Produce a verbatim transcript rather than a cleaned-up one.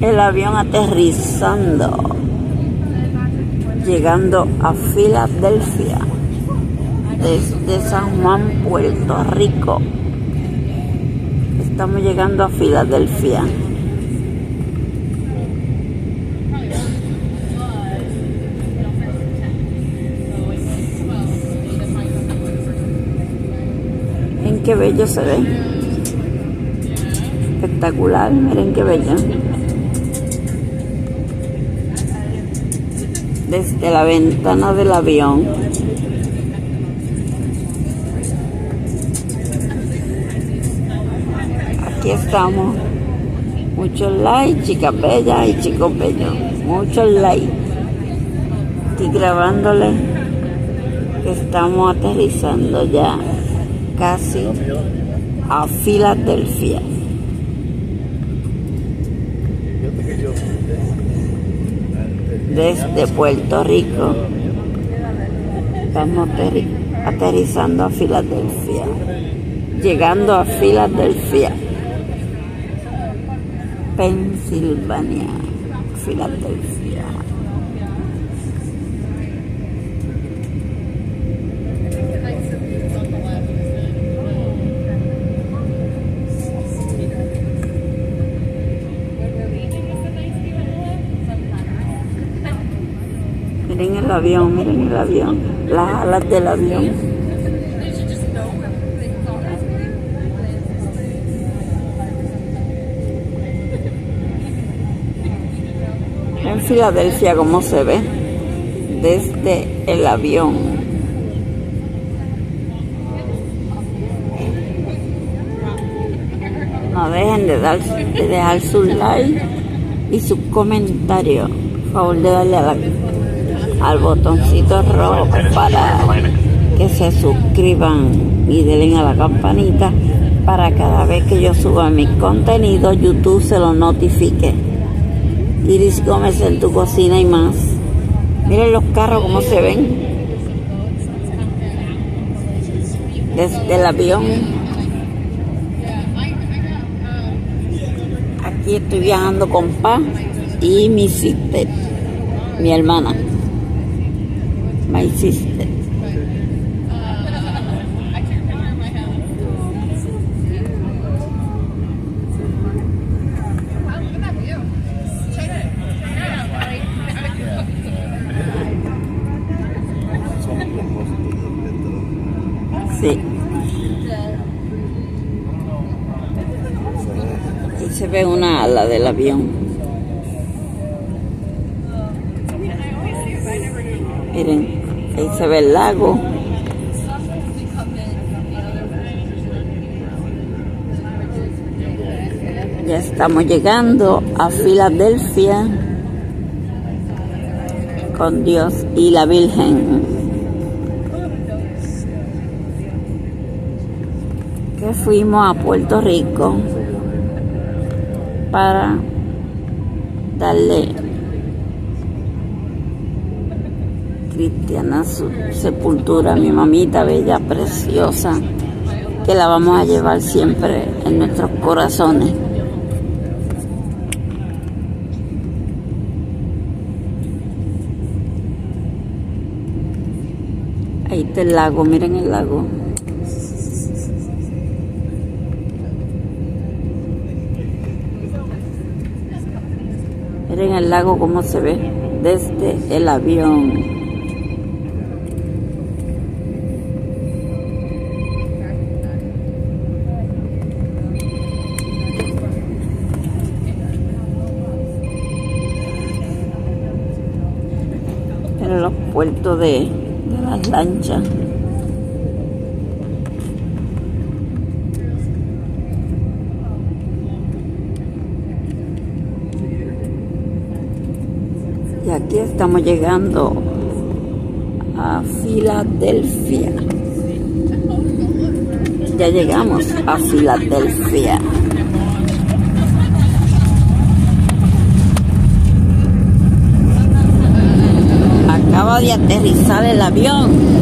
El avión aterrizando, llegando a Filadelfia, desde San Juan, Puerto Rico. Estamos llegando a Filadelfia. Miren qué bello se ve. Espectacular, miren qué bello. Desde la ventana del avión. Aquí estamos. Muchos likes, chicas bellas y chicos bellos. Muchos likes. Estoy grabándole que estamos aterrizando ya casi a Filadelfia. Desde Puerto Rico estamos aterrizando a Filadelfia, llegando a Filadelfia, Pensilvania, Filadelfia. Miren el avión, miren el avión, las alas del avión. En Filadelfia, como se ve desde el avión. No dejen de, dar, de dejar su like y sus comentarios. Por favor, de darle a la al botoncito rojo para que se suscriban y denle a la campanita para cada vez que yo suba mis contenidos YouTube se lo notifique. Iris Gómez en tu cocina y más. Miren los carros como se ven desde el avión. Aquí estoy viajando con Paz y mi sister, mi hermana. My sister. Sí. Ahí se ve una ala del avión. Miren, ahí se ve el lago. Ya estamos llegando a Filadelfia con Dios y la Virgen. Que fuimos a Puerto Rico para darle cristiana su sepultura a mi mamita bella, preciosa, que la vamos a llevar siempre en nuestros corazones. Ahí está el lago, miren el lago. Miren el lago como se ve desde el avión. En los puertos de, de las lanchas. Y aquí estamos llegando a Filadelfia. Ya llegamos a Filadelfia. Acaba de aterrizar el avión.